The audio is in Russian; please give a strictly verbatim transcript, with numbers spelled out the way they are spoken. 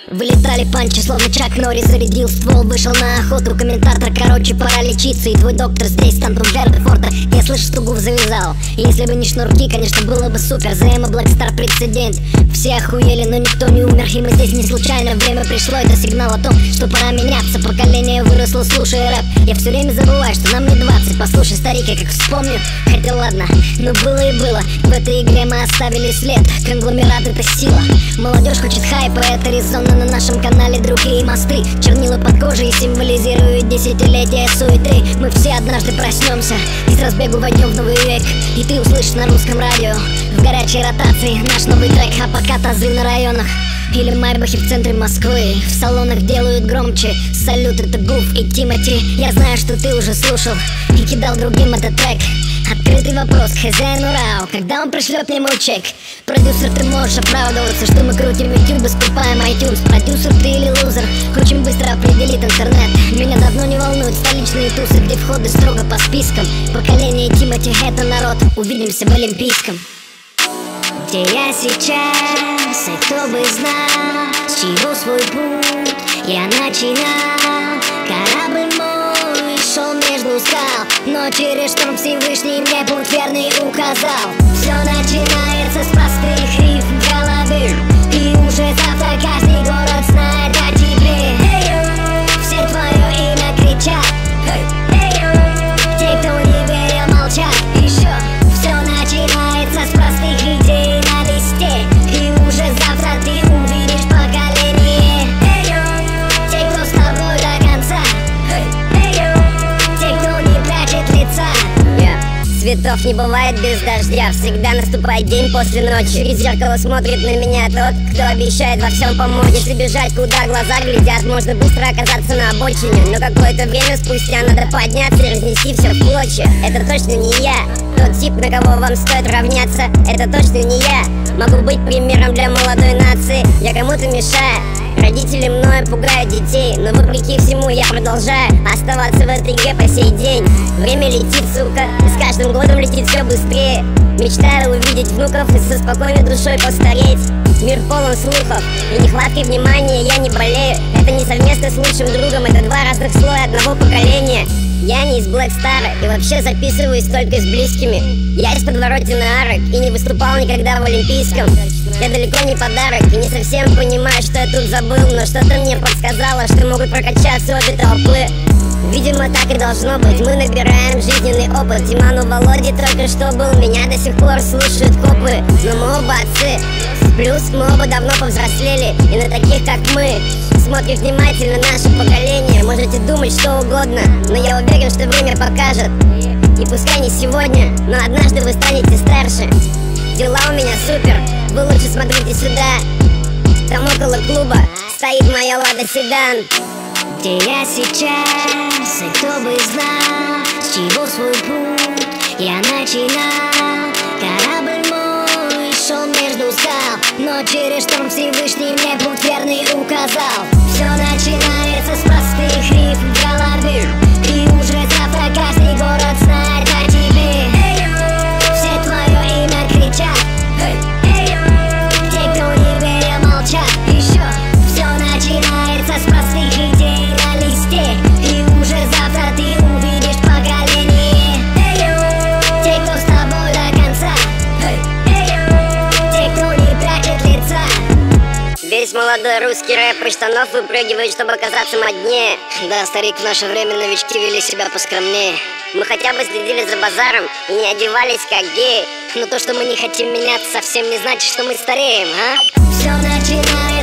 Вылетали панчи, словно Чак Норрис зарядил ствол. Вышел на охоту, комментатор, короче, пора лечиться. И твой доктор здесь, стан Джерда Форта. Я слышу, что гуф завязал. Если бы не шнурки, конечно, было бы супер. Зэма, Блэкстар, прецедент. Все охуели, но никто не умер. И мы здесь не случайно, время пришло. Это сигнал о том, что пора меняться. Поколение выросло, слушая рэп. Я все время забываю, что нам не двадцать. Послушай, старик, я как вспомню. Хотя ладно, но было и было. В этой игре мы оставили след. Конгломерат — это сила. Молодежь хочет хайпа, это резонно. На нашем канале другие мосты. Чернила под кожей символизируют десятилетия суеты. Мы все однажды проснемся и с разбегу войдем в новый век. И ты услышишь на русском радио в горячей ротации наш новый трек. А пока тазы на районах или майбахи в центре Москвы. В салонах делают громче. Салют, это Гуф и Тимати. Я знаю, что ты уже слушал и кидал другим этот трек. Открытый вопрос к хозяину Рау: когда он пришлет мне мой чек? Продюсер, ты можешь оправдываться, что мы крутим YouTube и скупаем iTunes. Продюсер ты или лузер, очень быстро определит интернет. Меня давно не волнуют столичные тусы, где входы строго по спискам. Поколение Тимати — это народ, увидимся в Олимпийском. Где я сейчас, и кто бы знал, с чего свой путь я начинал. Корабль мой шел между скал, но через шторм Всевышний мне путь верный указал. Все начинается с простых рифм в голове, и уже завтра каждый город знает о тебе. Все твое имя кричат, те, кто не верил, молчат. Еще все начинается с простых идей на листе, и уже завтра ты увидишь поколение. Те, кто с тобой до конца, те, кто не прячет лица. Цветов не бывает без дождя, всегда наступает день после ночи. Через зеркало смотрит на меня тот, кто обещает во всем помочь. Если бежать, куда глаза глядят, можно быстро оказаться на обочине. Но какое-то время спустя надо подняться и разнести все в клочья. Это точно не я, тот тип, на кого вам стоит равняться. Это точно не я, могу быть примером для молодой нации. Я кому-то мешаю, родители мною пугают детей, но вопреки всему я продолжаю оставаться в этой игре по сей день. Время летит, сука, и с каждым годом летит все быстрее. Мечтаю увидеть внуков и со спокойной душой постареть. Мир полон слухов, и нехваткой внимания я не болею. Это не совместно с лучшим другом, это два разных слоя одного поколения. Я не из Блэкстара и вообще записываюсь только с близкими. Я из подворотни арок и не выступал никогда в Олимпийском. Я далеко не подарок и не совсем понимаю, что я тут забыл, но что-то мне подсказало, что могут прокачаться обе толпы. Видимо, так и должно быть, мы набираем жизненный опыт. Диману Володе только что был, меня до сих пор слушают копы. Но мы оба отцы, плюс мы оба давно повзрослели, и на таких, как мы, смотрит внимательно наше поколение. Можете думать что угодно, но я уверен, что время покажет. И пускай не сегодня, но однажды вы станете старше. Дела у меня супер, вы лучше смотрите сюда. Там около клуба стоит моя Лада Седан. Где я сейчас, и кто бы знал, с чего свой путь я начинал. Корабль мой шел между скал, но через шторм Всевышний мне путь верный указал. Все начинается с простых рифм в голове, и уже завтра каждый город знает о тебе. Все твое имя кричат, те, кто не верил, молчат. Еще все начинается с простых идей на листе, и уже завтра ты увидишь поколение. Те, кто с тобой до конца, те, кто не прячет лица. Весь молодой русский рэп из штанов выпрыгивает, чтобы оказаться моднее. Да, старик, в наше время новички вели себя поскромнее. Мы хотя бы следили за базаром и не одевались как геи. Но то, что мы не хотим меняться, совсем не значит, что мы стареем, а? Все начинается